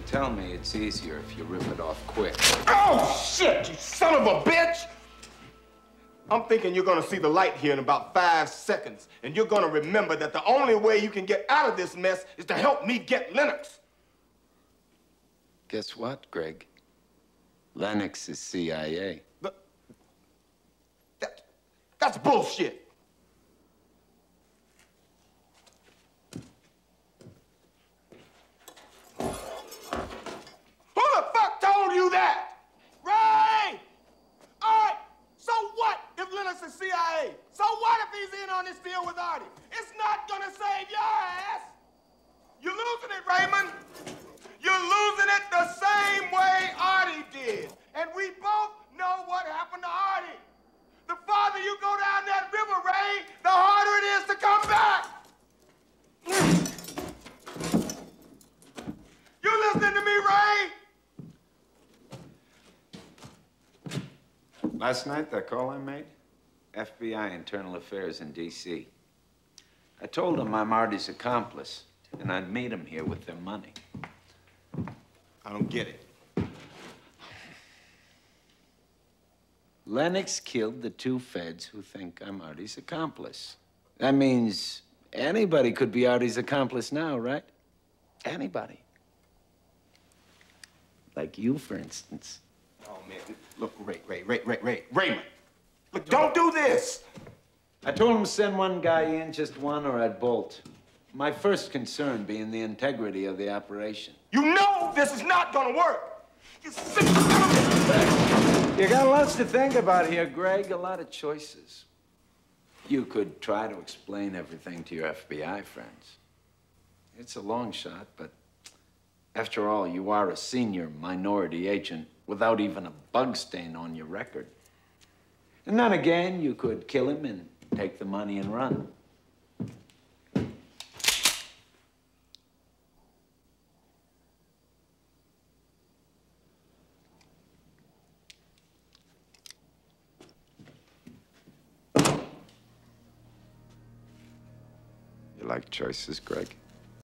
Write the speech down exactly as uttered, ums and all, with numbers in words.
tell me it's easier if you rip it off quick. Oh, shit, you son of a bitch! I'm thinking you're gonna see the light here in about five seconds, and you're gonna remember that the only way you can get out of this mess is to help me get Lennox. Guess what, Greg? Lennox is C I A. But that, that's bullshit. Who the fuck told you that? Ray! All right, so what if Lennox is C I A? So what if he's in on this deal with Artie? It's not gonna save your ass. You're losing it, Raymond. You're losing it the same way Artie did. And we both know what happened to Artie. The farther you go down that river, Ray, the harder it is to come back. You listening to me, Ray? Last night, that call I made? F B I Internal Affairs in D C I told them I'm Artie's accomplice, and I'd meet him here with their money. I don't get it. Lennox killed the two feds who think I'm Artie's accomplice. That means anybody could be Artie's accomplice now, right? Anybody. Like you, for instance. Oh, man. Look, Ray, Ray, Ray, Ray, Ray, Raymond. Look, don't do this. I told him to send one guy in, just one, or I'd bolt. My first concern being the integrity of the operation. You know this is not gonna work. You sick son of a... You got lots to think about here, Greg. A lot of choices. You could try to explain everything to your F B I friends. It's a long shot, but after all, you are a senior minority agent without even a bug stain on your record. And then again, you could kill him and take the money and run. You like choices, Greg?